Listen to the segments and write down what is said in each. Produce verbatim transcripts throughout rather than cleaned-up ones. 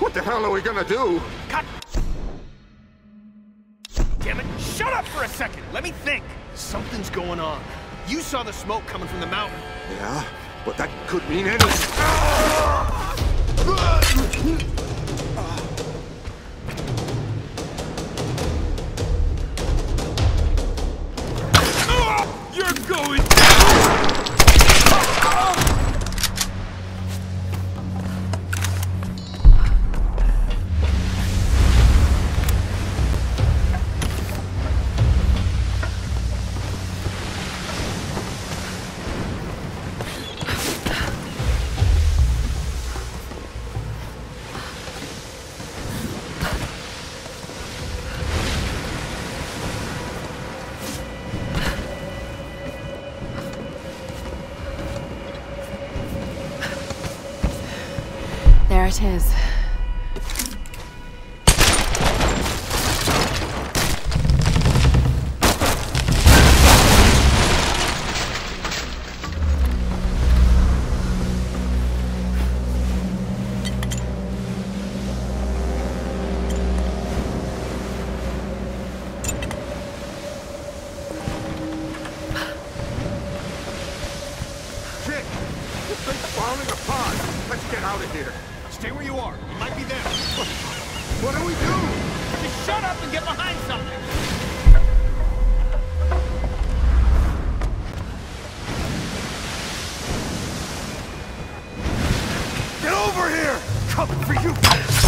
What the hell are we gonna do? Cut! Damn it! Shut up for a second! Let me think! Something's going on. You saw the smoke coming from the mountain. Yeah, but that could mean anything. You're going down! There it is. Shit! This thing's falling apart. Let's get out of here. Stay where you are. You might be there. What do we do? Just shut up and get behind something! Get over here! Coming for you!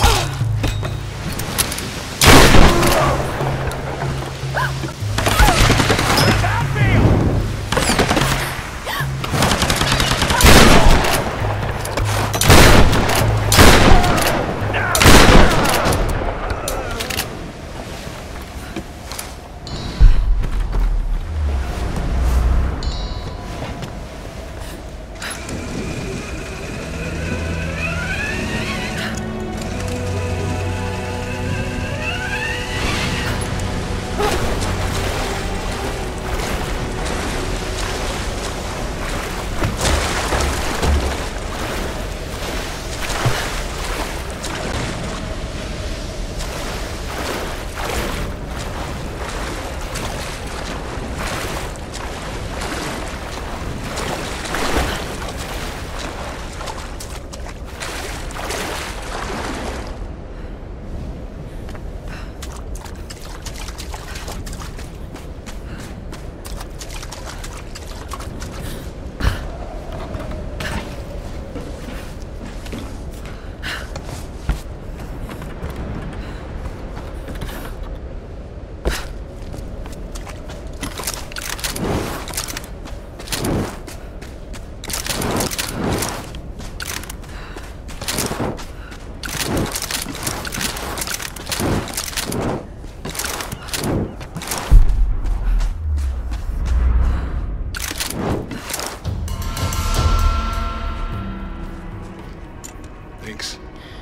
Thanks.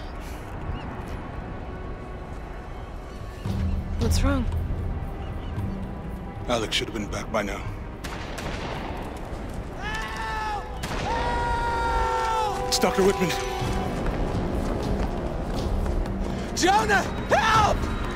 What's wrong? Alex should have been back by now. Help! Help! It's Doctor Whitman. Jonah! Help!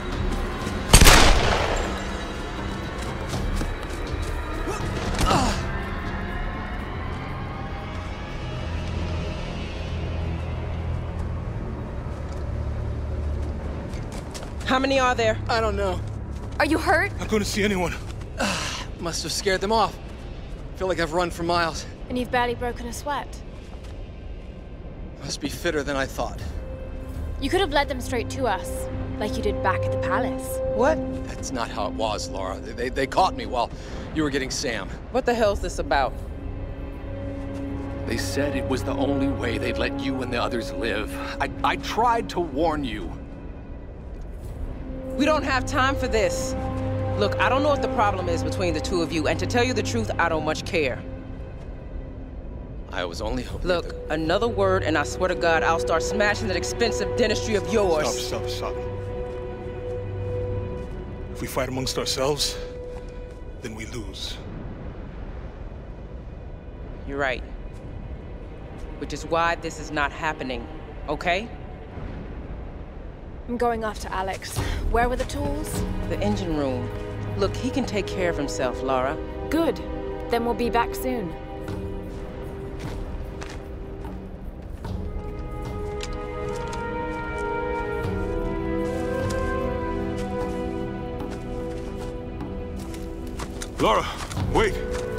How many are there? I don't know. Are you hurt? Not going to see anyone. Must have scared them off. Feel like I've run for miles. And you've barely broken a sweat. Must be fitter than I thought. You could have led them straight to us, like you did back at the palace. What? That's not how it was, Laura. They, they, they caught me while you were getting Sam. What the hell's this about? They said it was the only way they'd let you and the others live. I, I tried to warn you. We don't have time for this. Look, I don't know what the problem is between the two of you, and to tell you the truth, I don't much care. I was only hoping Look, that... another word, and I swear to God, I'll start smashing that expensive dentistry of yours. Stop, stop, stop. If we fight amongst ourselves, then we lose. You're right. Which is why this is not happening, okay? I'm going after Alex. Where were the tools? The engine room. Look, he can take care of himself, Lara. Good. Then we'll be back soon. Lara, wait.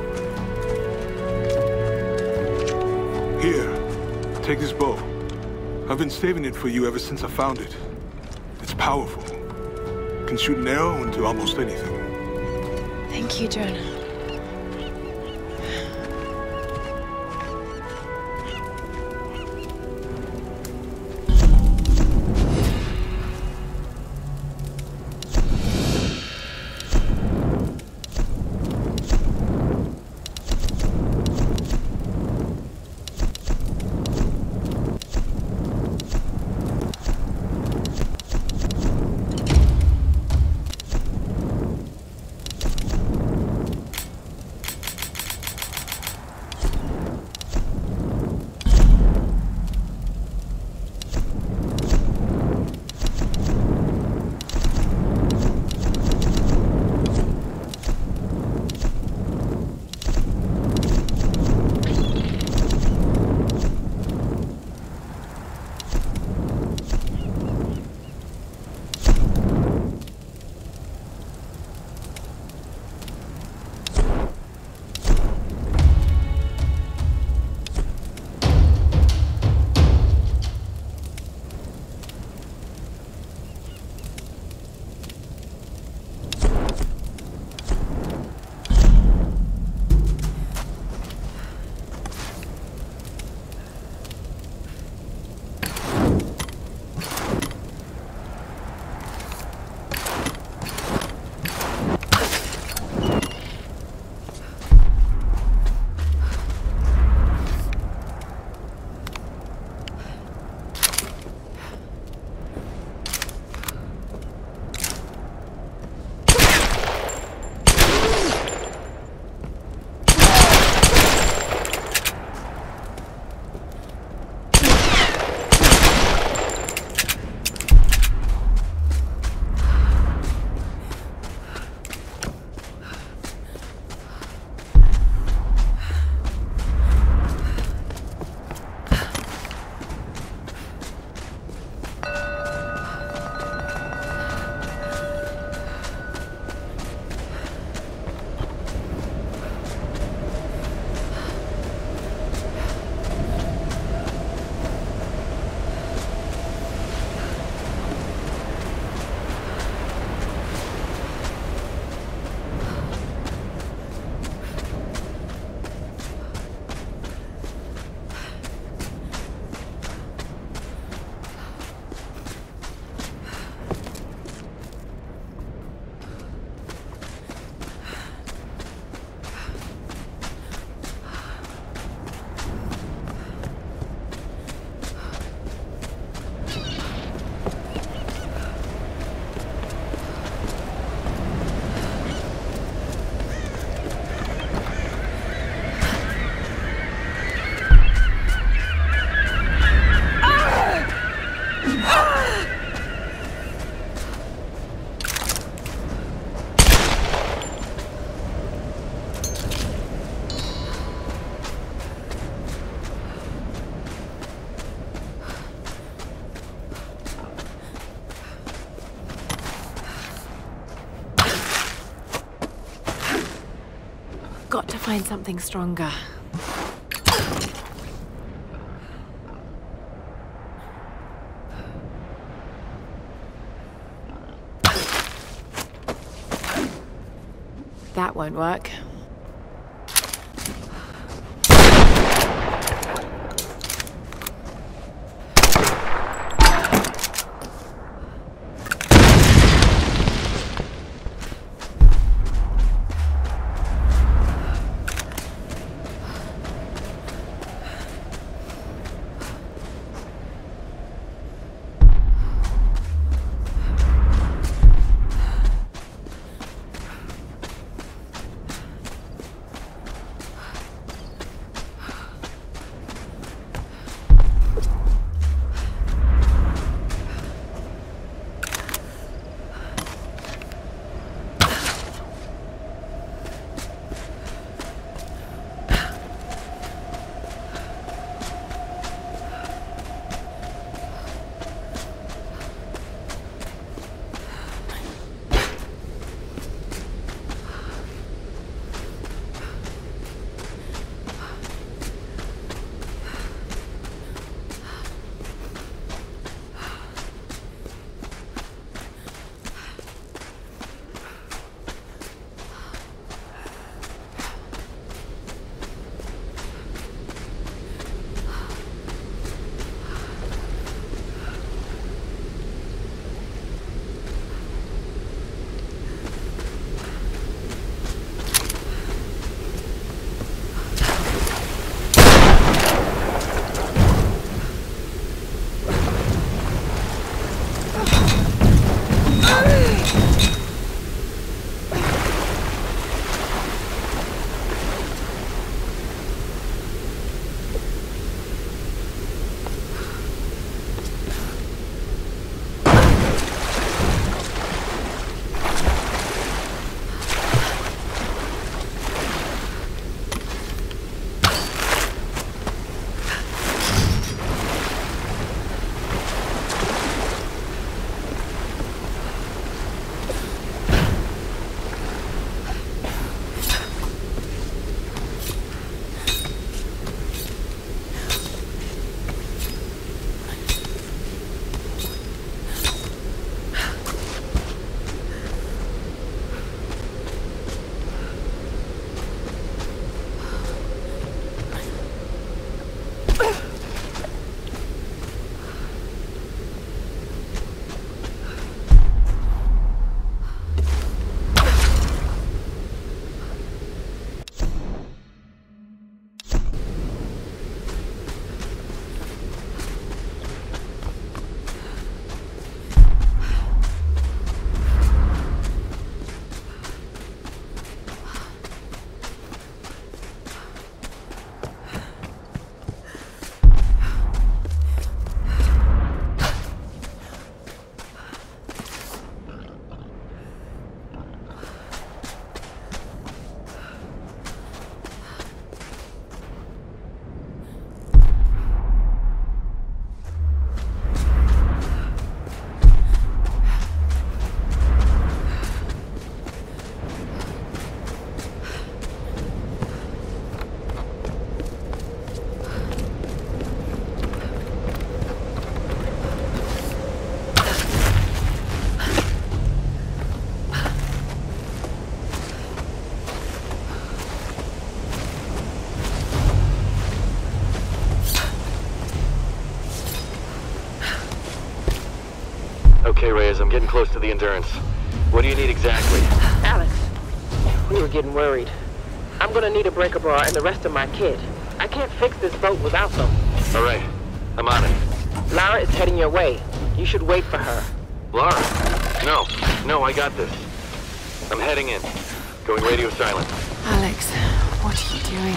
Here, take this bow. I've been saving it for you ever since I found it. It's powerful. Can shoot an arrow into almost anything. Thank you, Jonah. Got to find something stronger. That won't work. Okay, Reyes, I'm getting close to the Endurance. What do you need exactly? Alex, we were getting worried. I'm gonna need a breaker bar and the rest of my kit. I can't fix this boat without them. All right, I'm on it. Lara is heading your way. You should wait for her. Lara? No, no, I got this. I'm heading in. Going radio silent. Alex, what are you doing?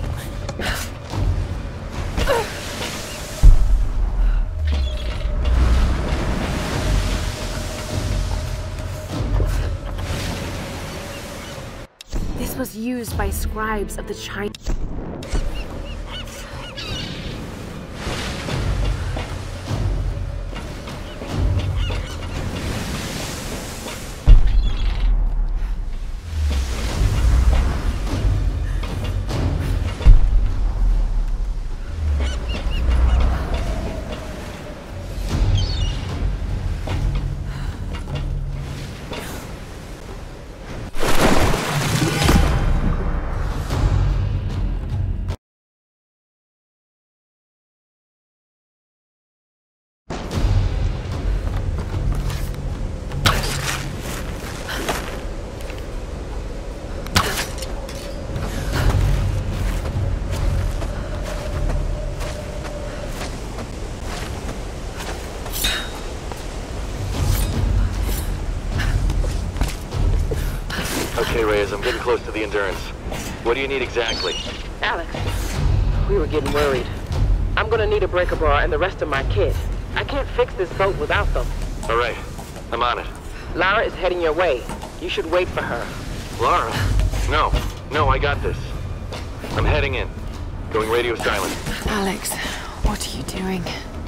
This was used by scribes of the China. Okay, Reyes, I'm getting close to the Endurance. What do you need exactly? Alex, we were getting worried. I'm gonna need a breaker bar and the rest of my kit. I can't fix this boat without them. All right, I'm on it. Lara is heading your way. You should wait for her. Lara? No, no, I got this. I'm heading in. Going radio silent. Alex, what are you doing?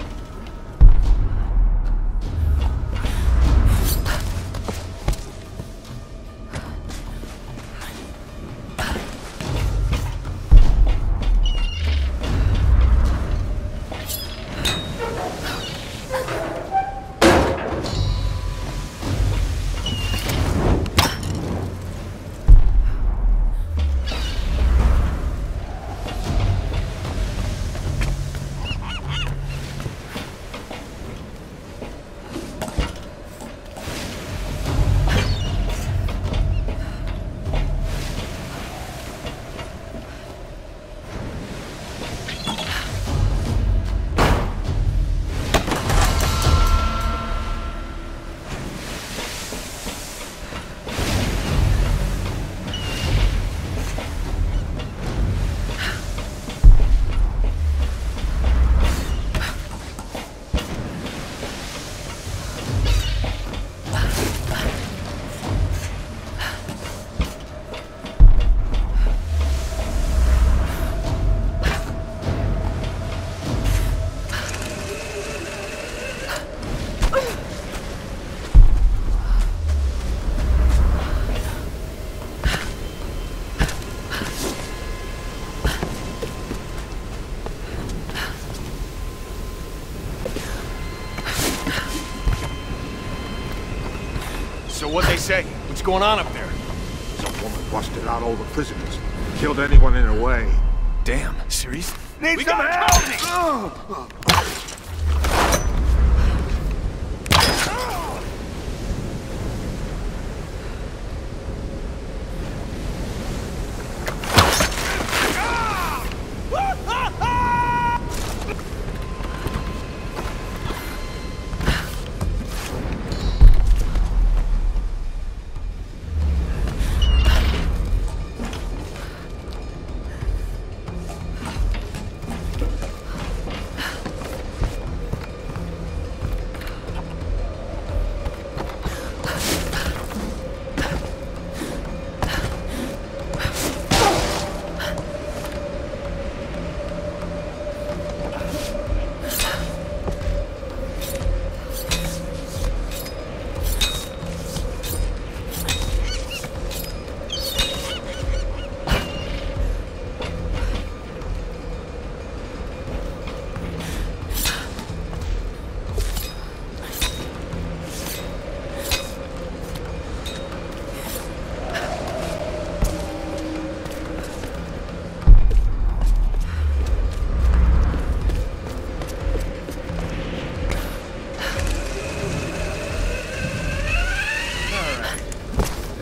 So what'd they say? What's going on up there? Some woman busted out all the prisoners. Killed anyone in her way. Damn, serious? Need We some got help!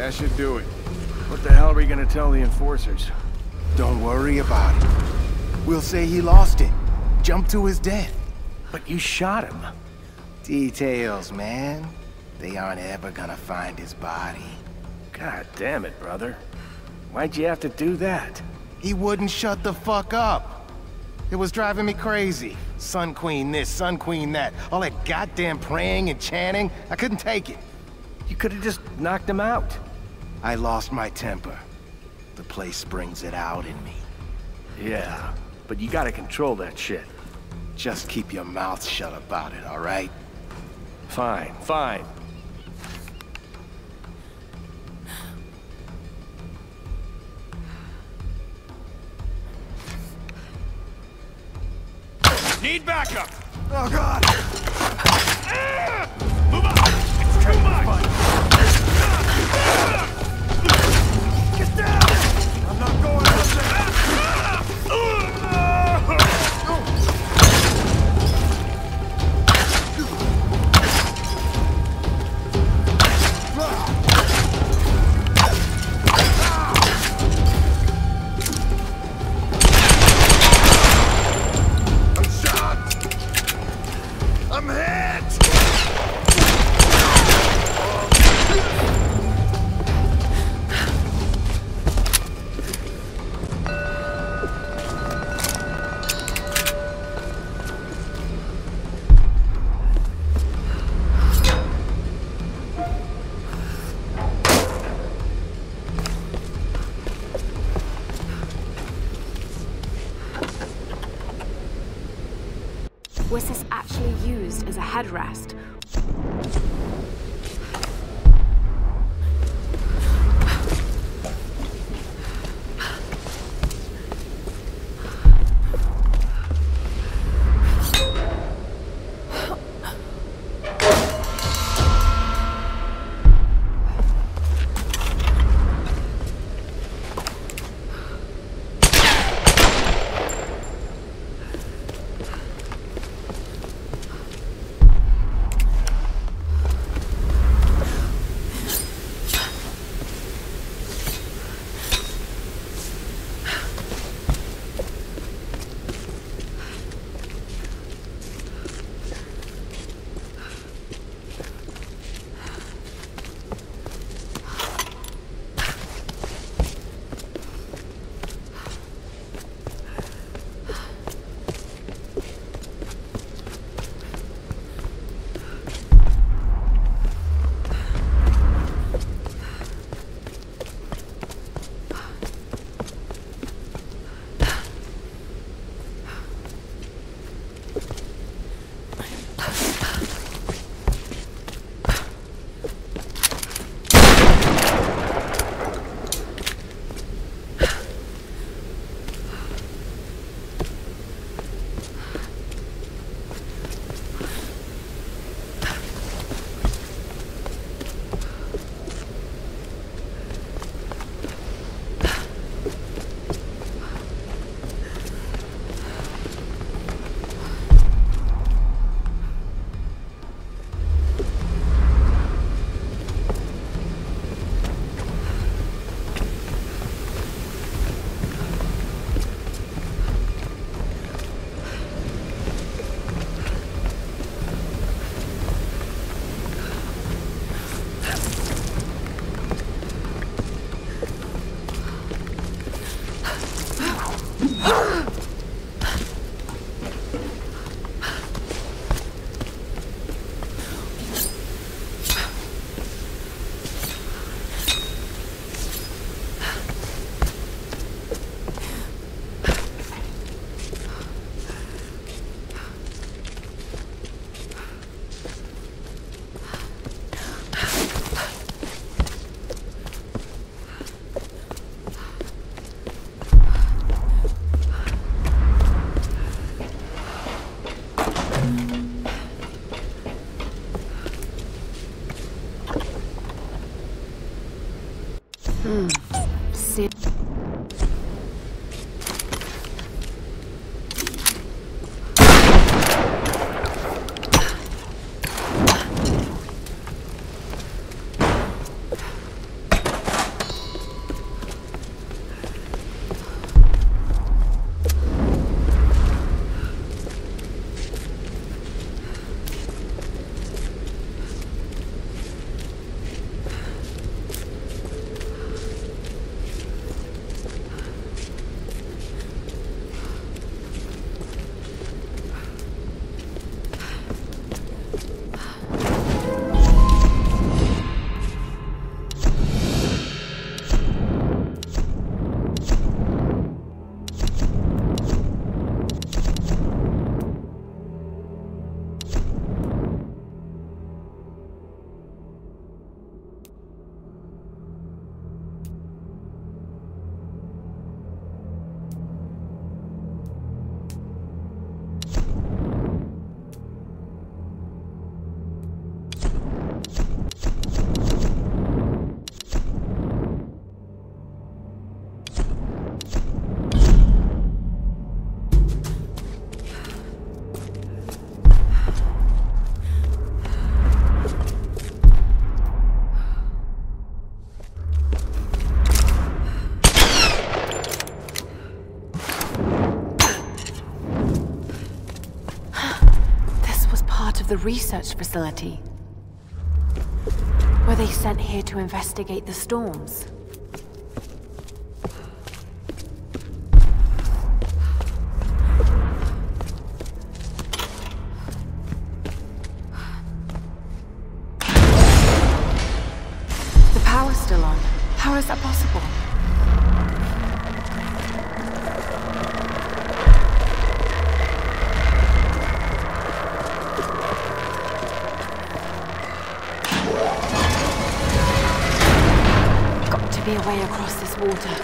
That should do it. What the hell are we gonna tell the enforcers? Don't worry about it. We'll say he lost it. Jumped to his death. But you shot him. Details, man. They aren't ever gonna find his body. God damn it, brother. Why'd you have to do that? He wouldn't shut the fuck up. It was driving me crazy. Sun Queen this, Sun Queen that. All that goddamn praying and chanting. I couldn't take it. You could have just knocked him out. I lost my temper. The place brings it out in me. Yeah, but you gotta control that shit. Just keep your mouth shut about it, all right? Fine, fine. Need backup! Oh, God! Ah! Move on! It's too much! Get down! I'm not going out there! Was this actually used as a headrest? Hmm. Sit. research facility. Were they sent here to investigate the storms? The power's still on. How is that possible? Be a way across this water.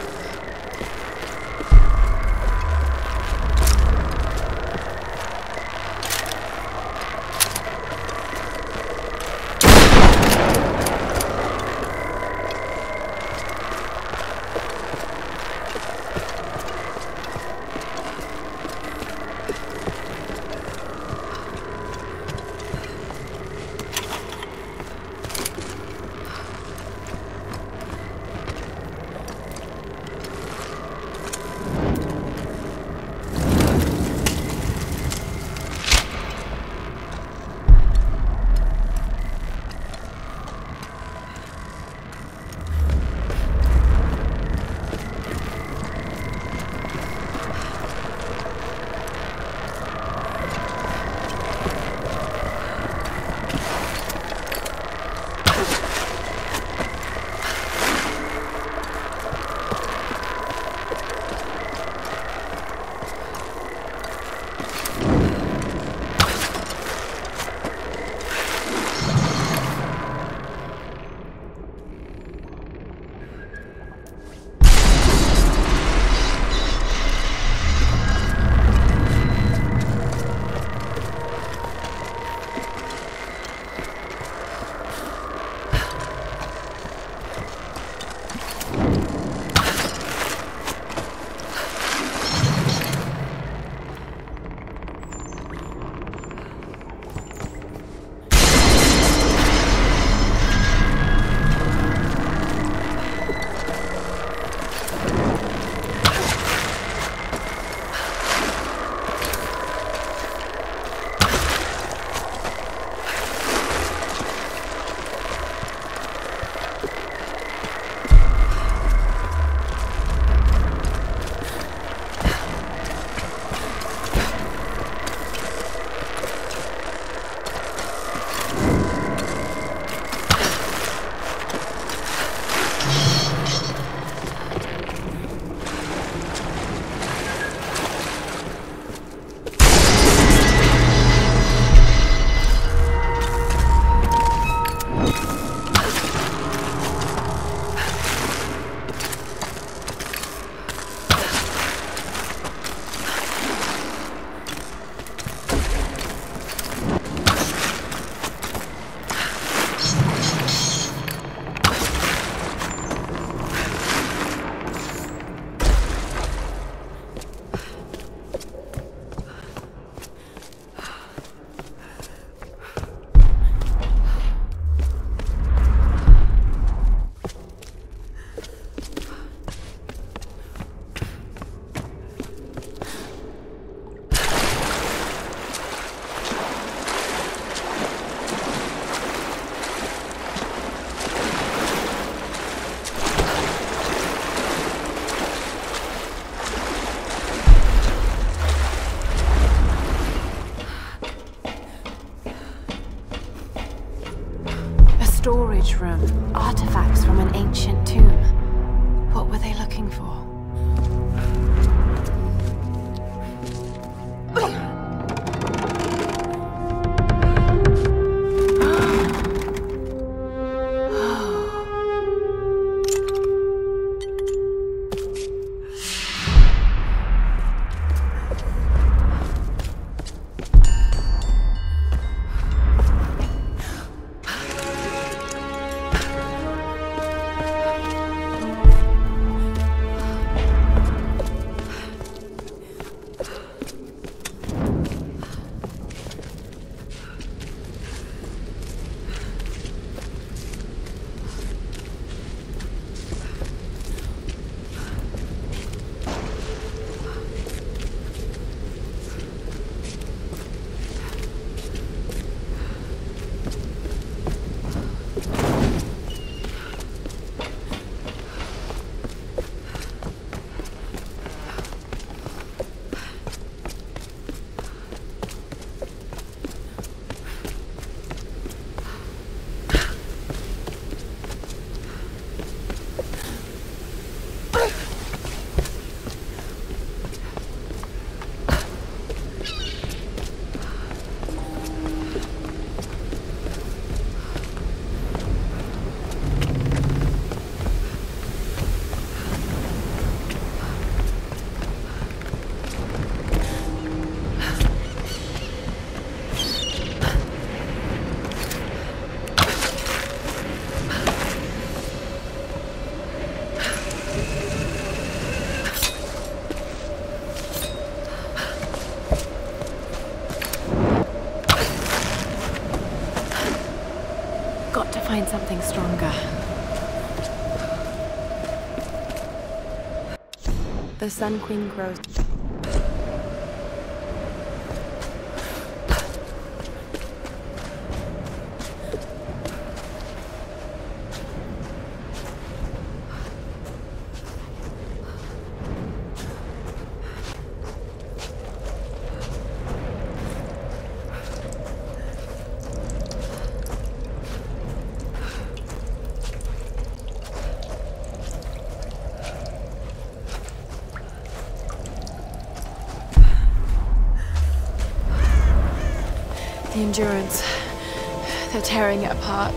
storage room, artifacts from an ancient tomb. What were they looking for? Got to find something stronger. The Sun Queen grows. The Endurance. They're tearing it apart.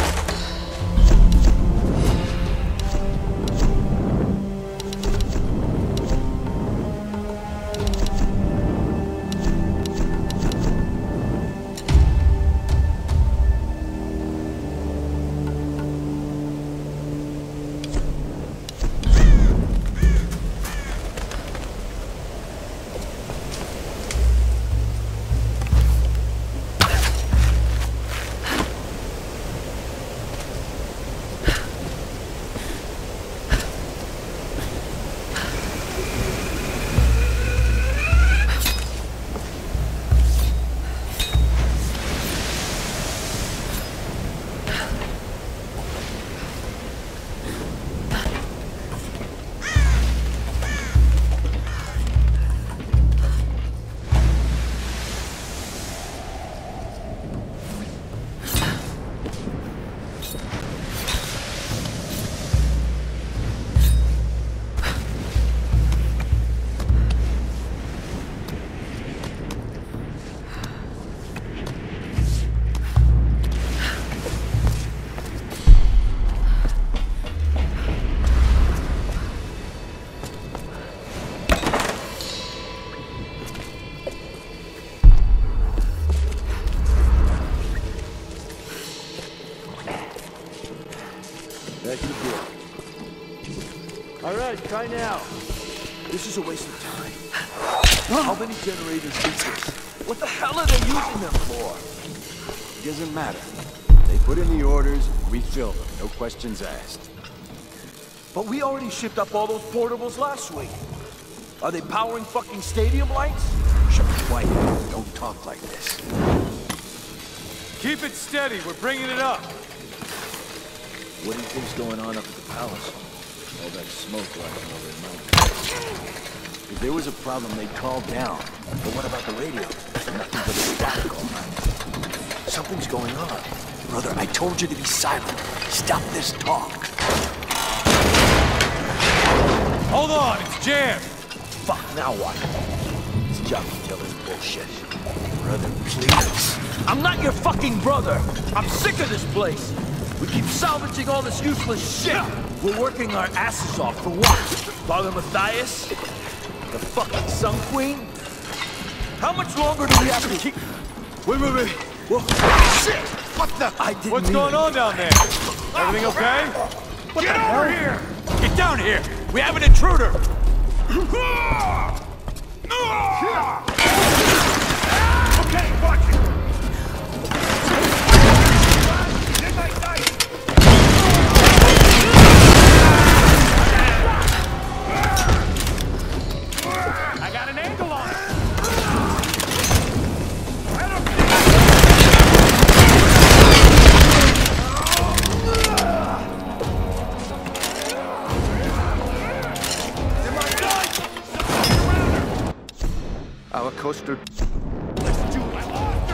Try now. This is a waste of time. How many generators is this? What the hell are they using them for? It doesn't matter. They put in the orders, we fill them. No questions asked. But we already shipped up all those portables last week. Are they powering fucking stadium lights? Shut quiet. Don't talk like this. Keep it steady. We're bringing it up. What do you think's going on up at the palace? All that smoke rising over the mountain. If there was a problem, they'd call down. But what about the radio? Nothing but static all night. Something's going on. Brother, I told you to be silent. Stop this talk. Hold on, it's jammed. Fuck, now what? It's Johnny Killer's bullshit. Brother, please. I'm not your fucking brother. I'm sick of this place. We keep salvaging all this useless shit. We're working our asses off for what? Father Matthias? The fucking Sun Queen? How much longer do we have to keep... Wait, wait, wait. Whoa. Shit! What the... I didn't What's going on down there? Everything okay? What Get over here! Get down here! We have an intruder! Okay, watch it! Our coaster. Let's do it.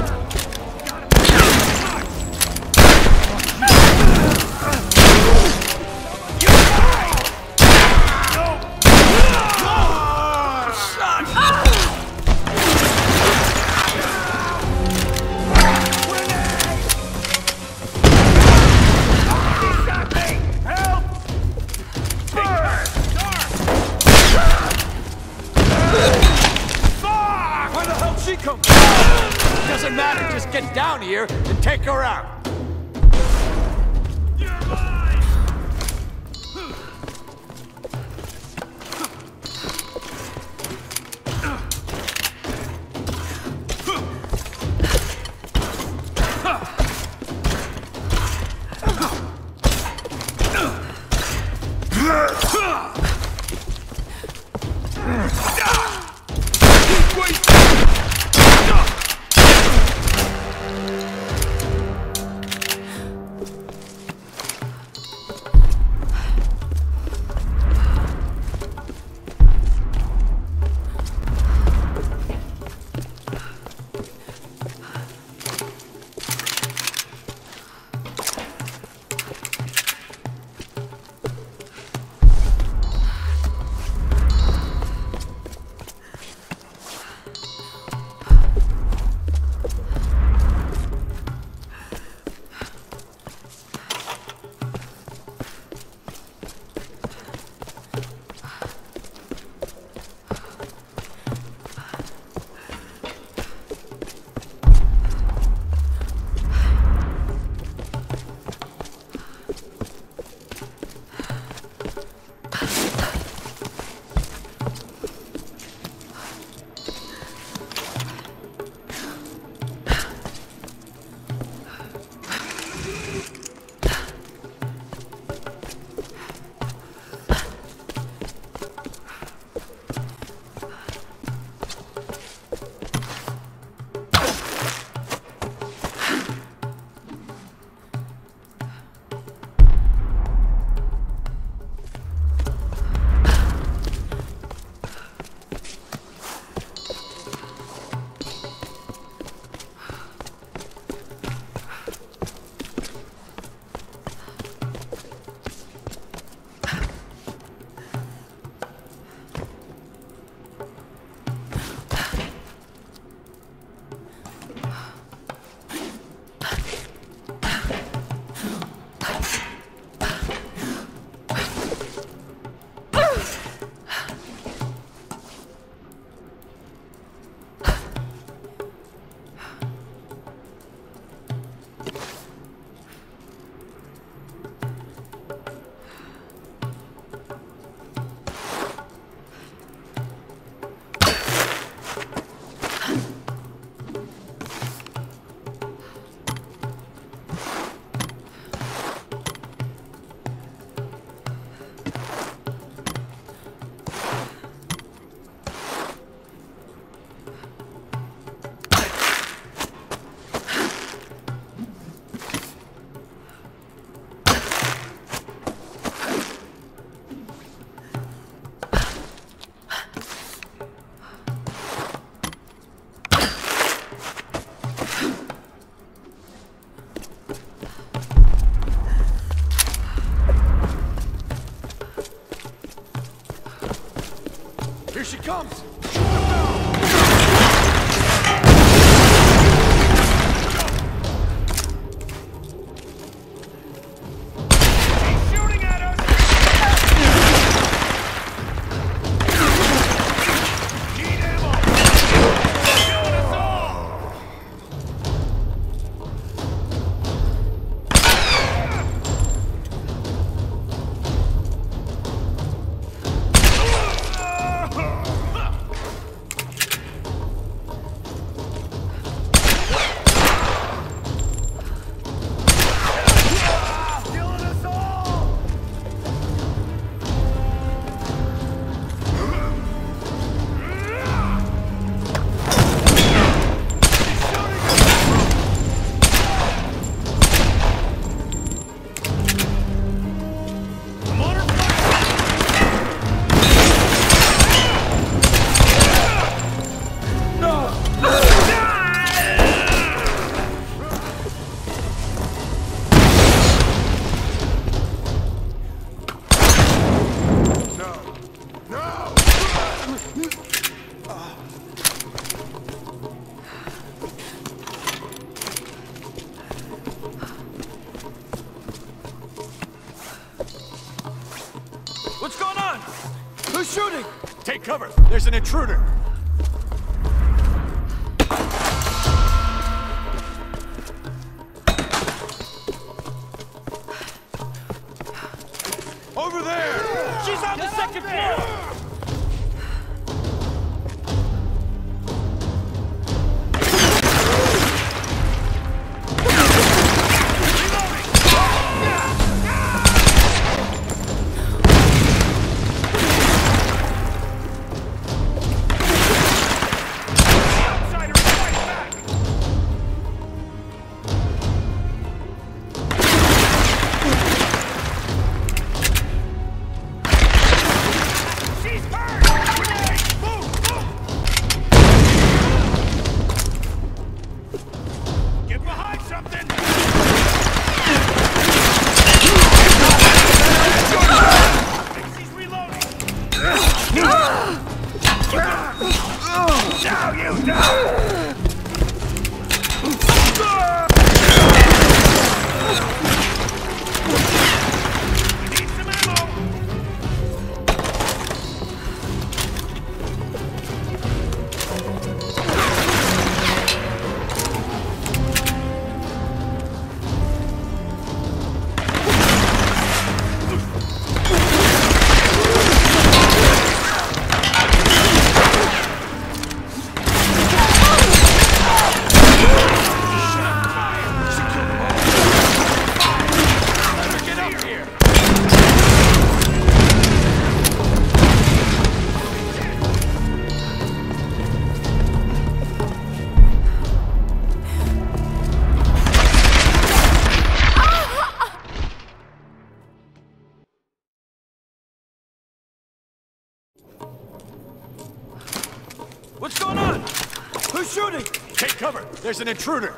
Doesn't matter, just get down here and take her out. she comes! What's going on? Who's shooting? Take cover. There's an intruder. Over there! She's on the second floor! What's going on? Who's shooting? Take cover. There's an intruder.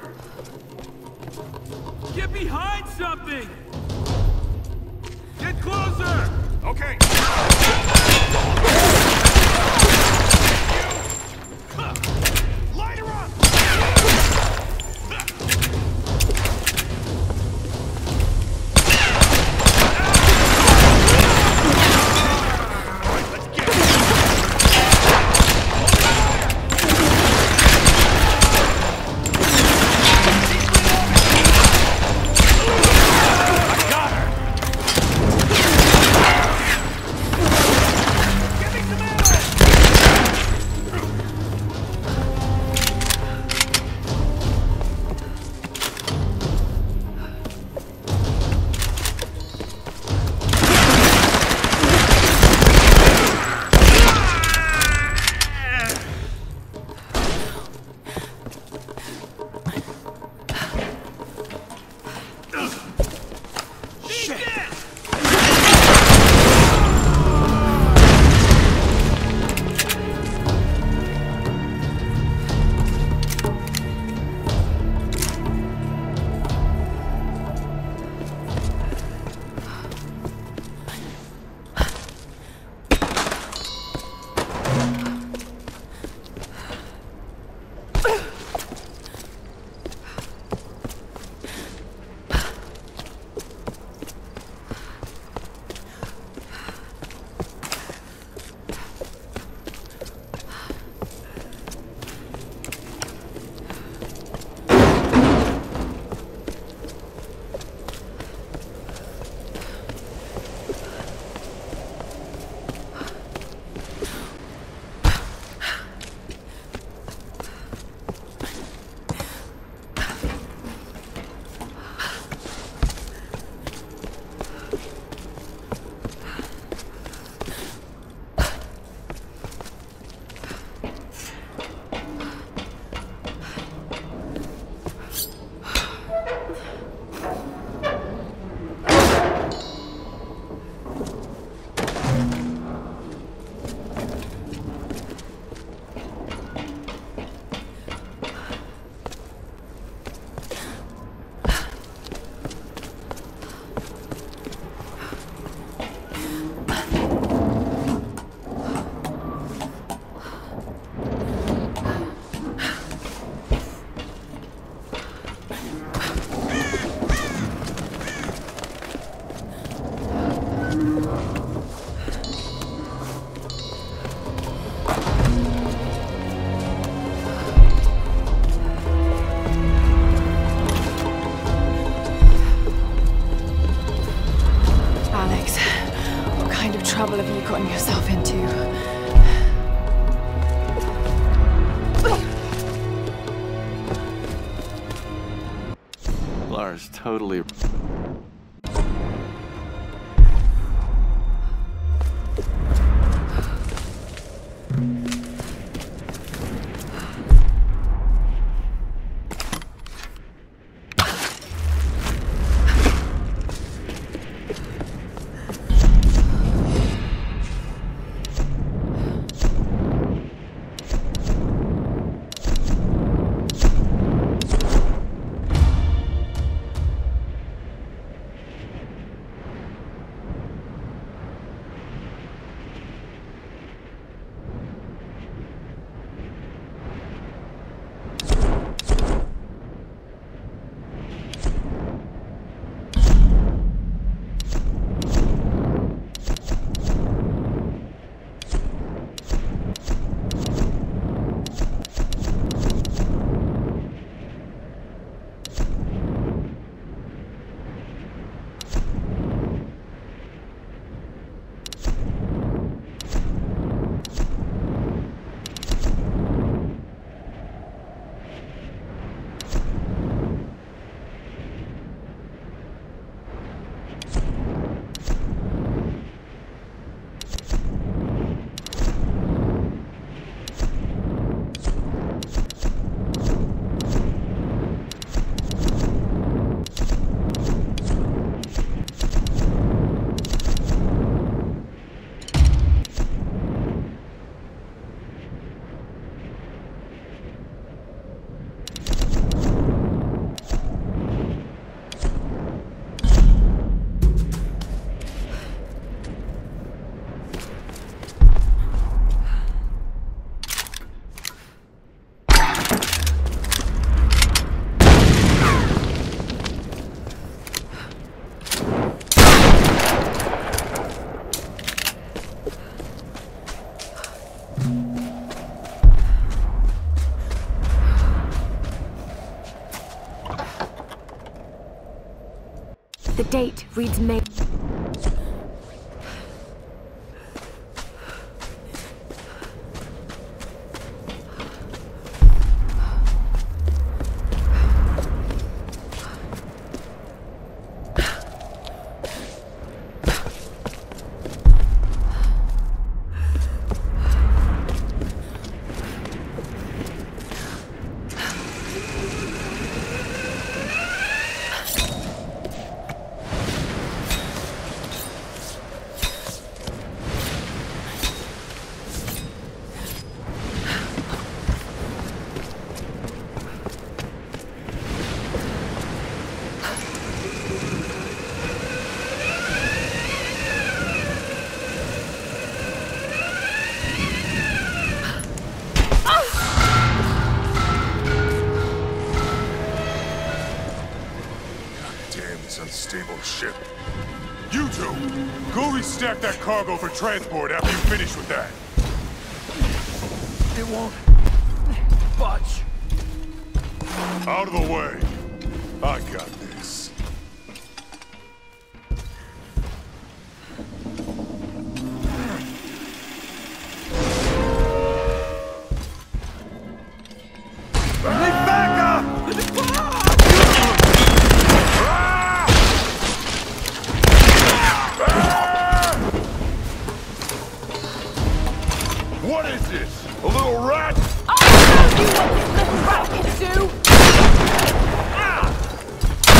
Get behind something! Get closer! Okay. Light her up! Give me some Alex. What kind of trouble have you gotten yourself into? Lara's totally... The date reads May. Unstable ship. You two, go restack that cargo for transport after you finish with that. It won't budge. Out of the way. I got this. What is this? A little rat? I'll show you what this little rat can do! Ah!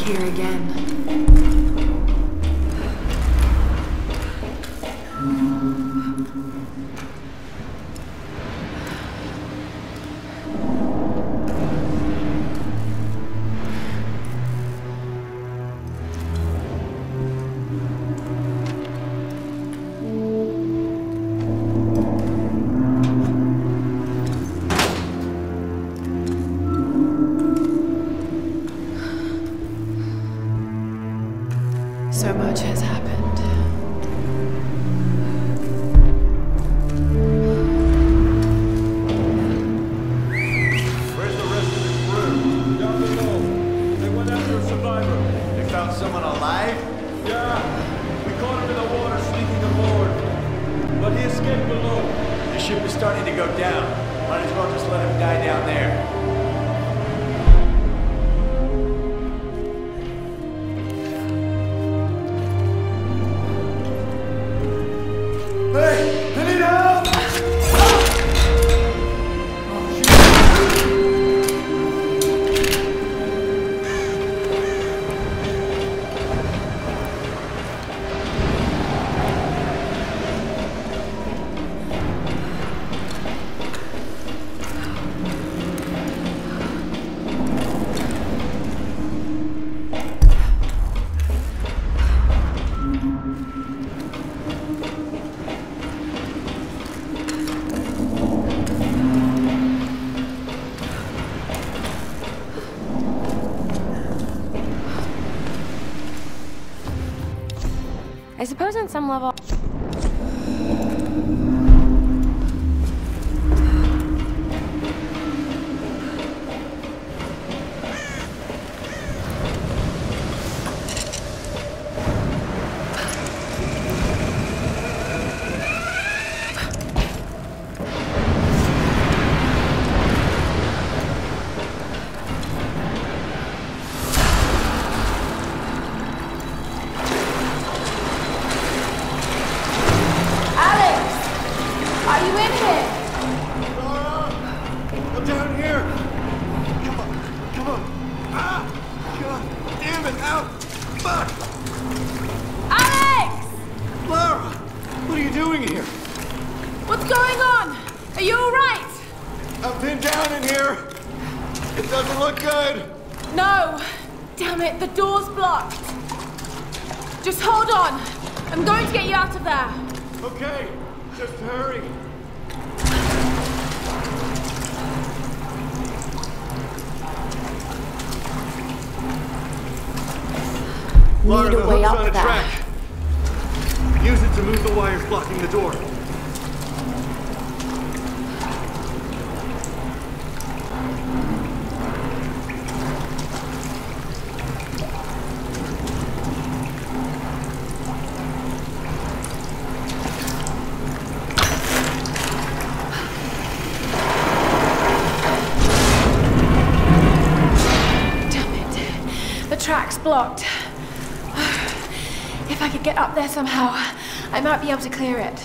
here again. So much has happened. Where's the rest of the crew? Down below. They went after a survivor. They found someone alive? Yeah. We caught him in the water sneaking aboard. But he escaped below. The ship is starting to go down. Might as well just let him die down there. Hey! I need help! I suppose on some level... What's going on? Are you alright? I'm pinned down in here. It doesn't look good. No. Damn it, the door's blocked. Just hold on. I'm going to get you out of there. Okay, just hurry. Lara, Need a the way hook's up on a there. track. Use it to move the wires blocking the door. Track's blocked. If I could get up there somehow, I might be able to clear it.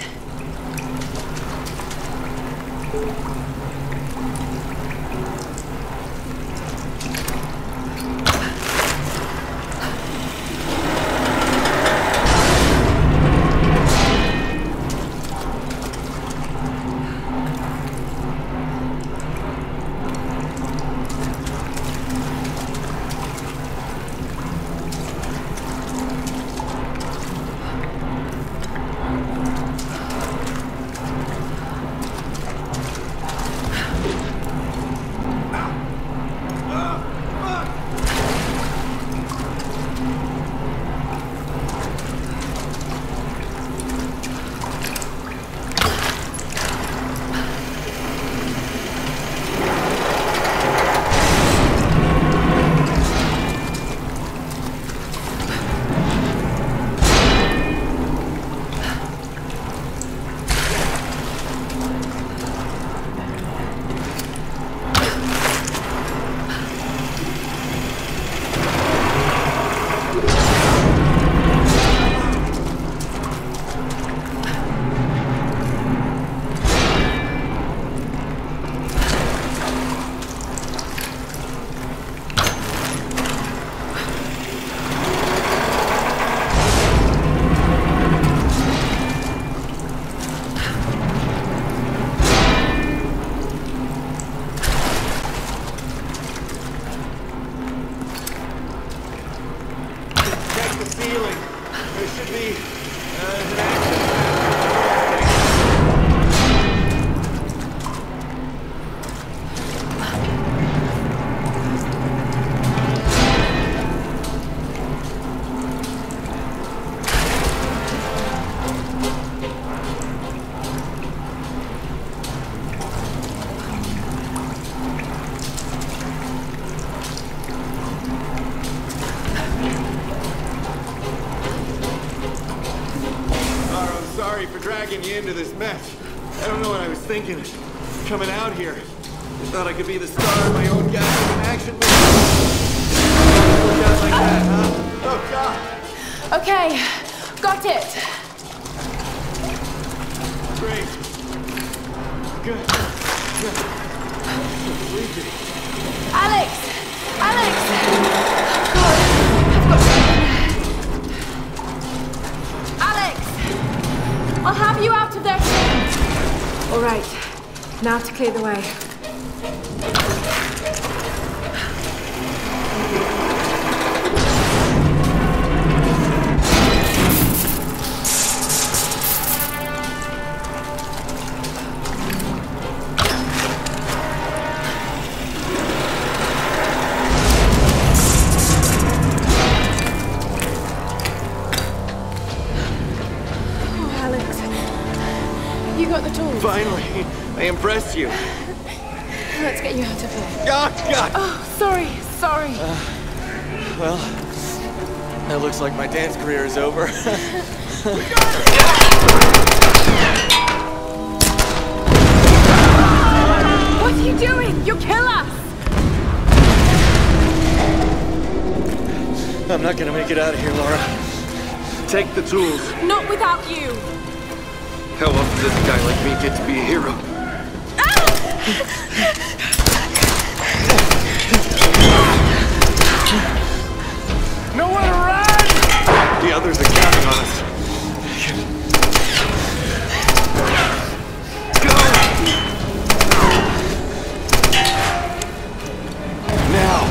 sorry for dragging you into this mess. I don't know what I was thinking coming out here. I thought I could be the star of my own goddamn action movie. Look out like that, huh? Oh, God. Okay, got it. Great. Good. Good. Sleepy. Alex! Alex! God, I've got something. Alex! I'll have you out of there soon. All right, now to clear the way. Finally, I impressed you. Let's get you out of here. Oh, God! Oh, sorry, sorry. Uh, well, that looks like my dance career is over. What are you doing? You'll kill us! I'm not gonna make it out of here, Laura. Take the tools. Not without you. How often does a guy like me get to be a hero? Nowhere to run! The others are counting on us. Go! Now!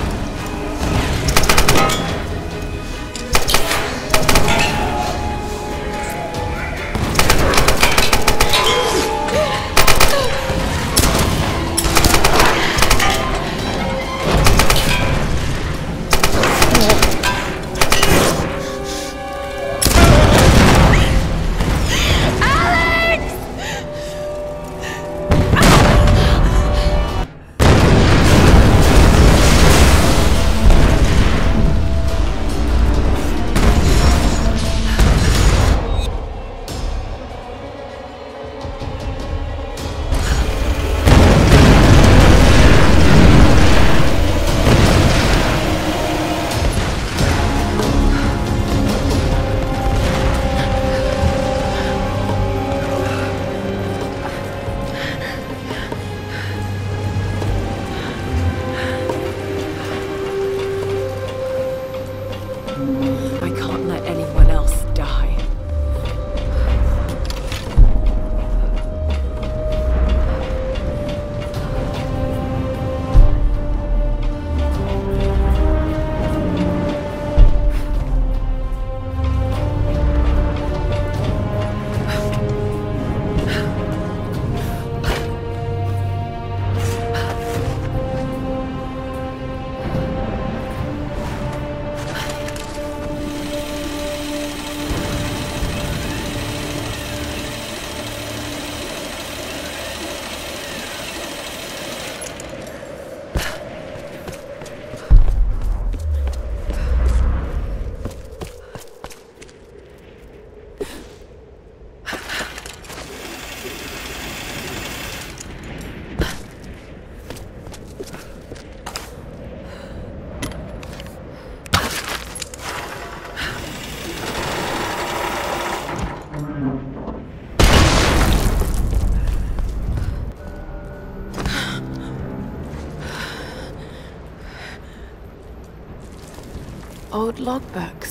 Old logbooks.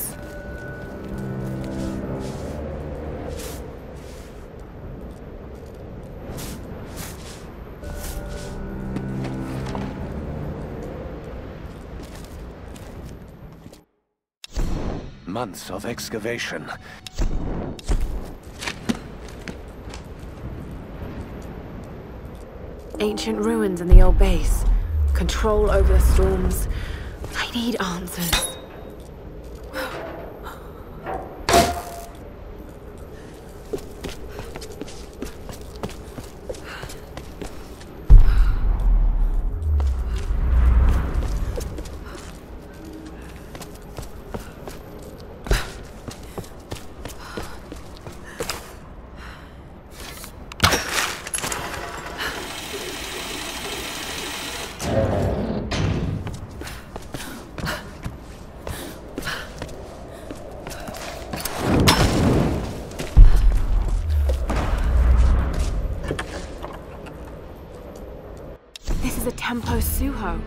Months of excavation. Ancient ruins in the old base. Control over the storms. I need answers. Campo Suho.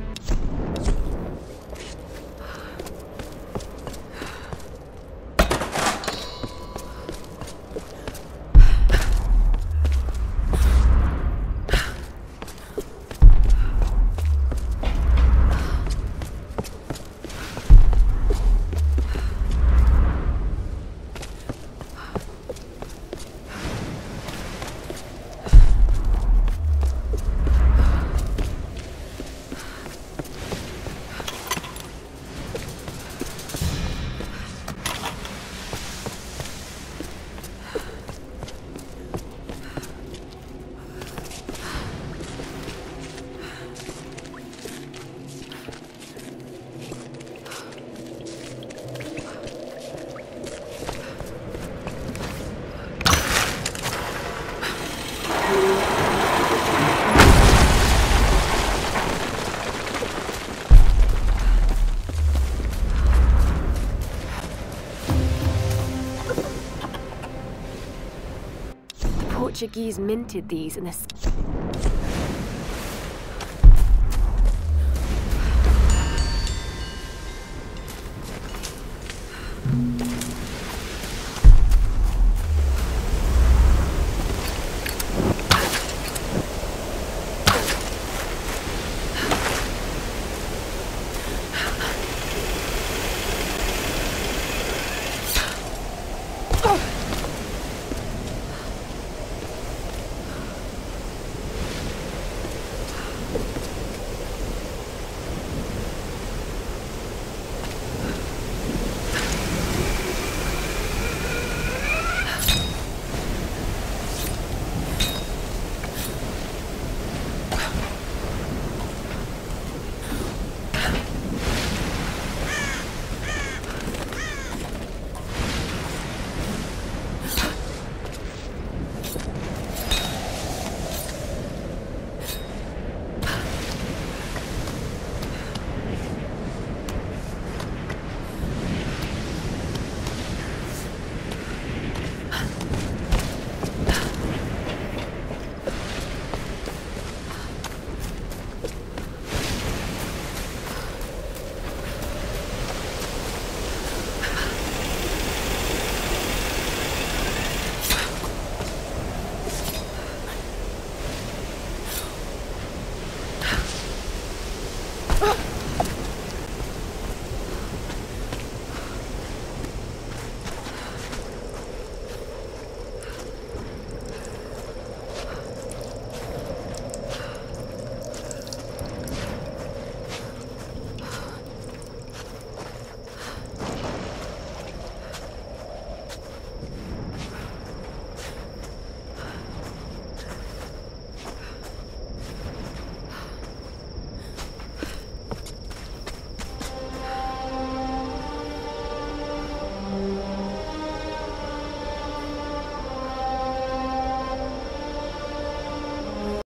Portuguese minted these in the